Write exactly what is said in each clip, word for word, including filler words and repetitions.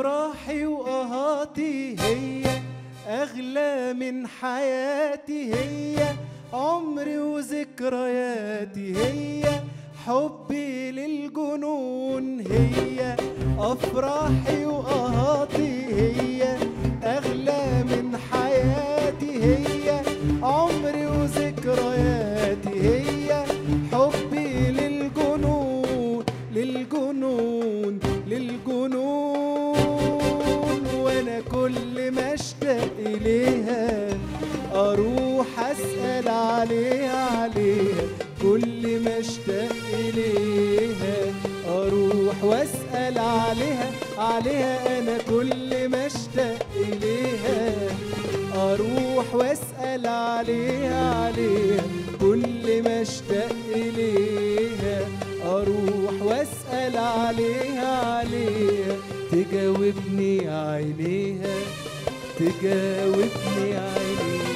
أفراحي وقهاتي هي أغلى من حياتي، هي عمري وذكرياتي، هي حبي للجنون، هي أفراحي وقهاتي هي أغلى من حياتي، هي عمري وذكرياتي، هي حبي للجنون للجنون للجنون. وأنا كل ما أشتاق إليها أروح أسأل عليها عليها، كل ما أشتاق إليها أروح وأسأل عليها عليها. أنا كل ما أشتاق إليها أروح وأسأل عليها عليها، كل ما أشتاق إليها أروح وأسأل عليها عليها. تجاوبني عينيها تجاوبني عينيها.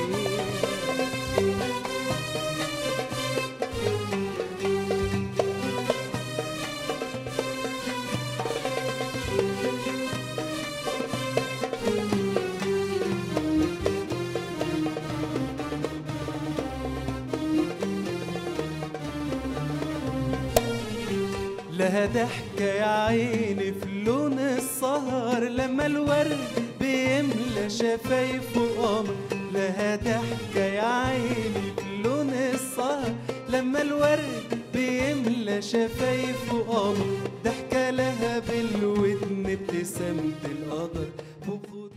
لها ضحكة يا عيني في لون السهر لما الورد بيملى شفايفه قمر، لها ضحكة يا عيني في لون السهر لما الورد بيملى شفايفه قمر، ضحكة لها بالودن ابتسامة القدر فوق خدود.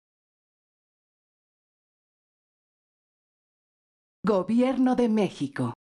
Gobierno de México.